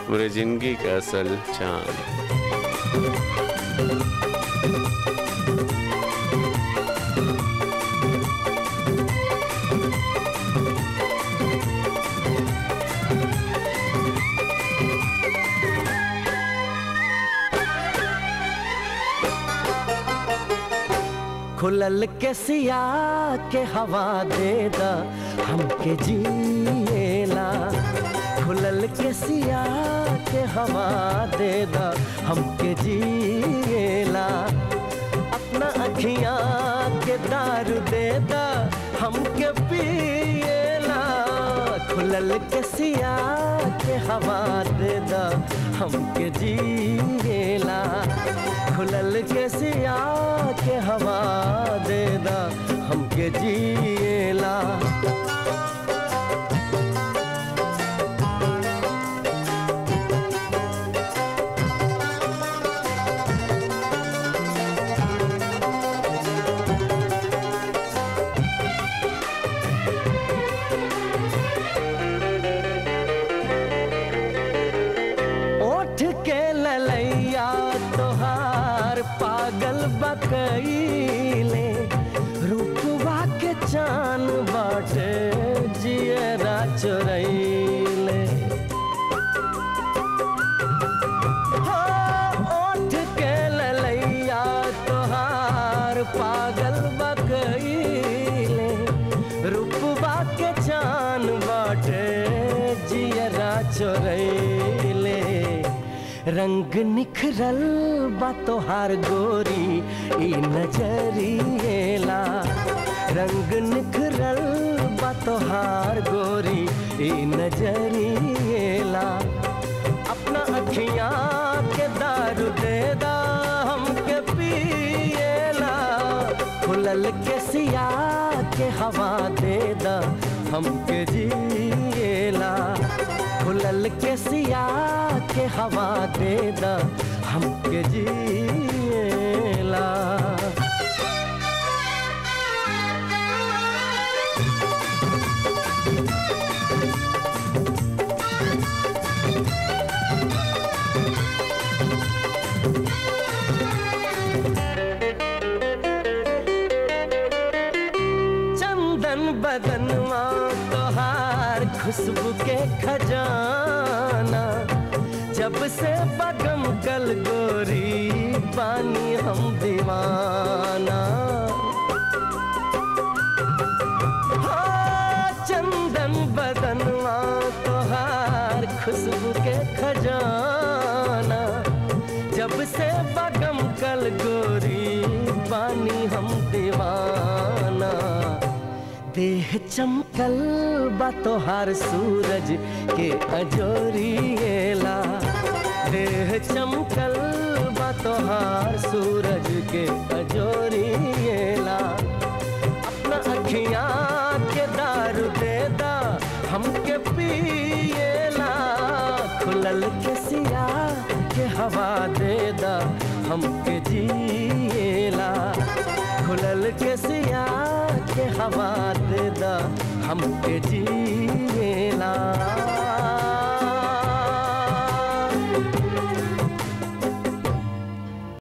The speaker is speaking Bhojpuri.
पूरे जिंदगी का असल चांद। खुलल के सिया के हवा दे दा हमके जिएला। खुलल के सिया के हवा दे दा हमके जिएला। अपना अखियाँ के दारू दे दा हमके पिएला। खुलल के सिया के हवा दे दा हमके जिएला। खुलल के सिया के हवा दे दा हमके जिएला। पागल बकैले रूपवा के चान बाटे जियरा चोरैले। हो ओठ के ललैया तोहार पागल बकैले रूपवा के चान बाटे जियरा चोरैले। रंग निखरल बा तोहार गोरी ई नजरिएला। रंग निखरल बा तोहार गोरी ई नजरिएला। अपना अखियाँ के दारू दे दा हमके पिएला। खुलल के सिया के हवा दे दा हमके जिएला। खुलल के सिया के हवा दे दा हमके जिएला। चंदन बदनवा तोहार खुशबू के खजाना। जब से बगम कल गोरी पानी हम दीवाना। हाँ चंदन बदनवा तोहार खुशबू के खजाना। जब से बगम कल गोरी पानी हम दीवाना। देह चमकल बा तोहार सूरज के अजोरिएला। देह चमकल बा तोहार सूरज के अजोरिएला। अपना अखियाँ के दारू दे दा हमके पिएला। खुलल के सिया के हवा दे दा हमके जिएला। खुलल के सिया के हवा दे दा हमके जिएला।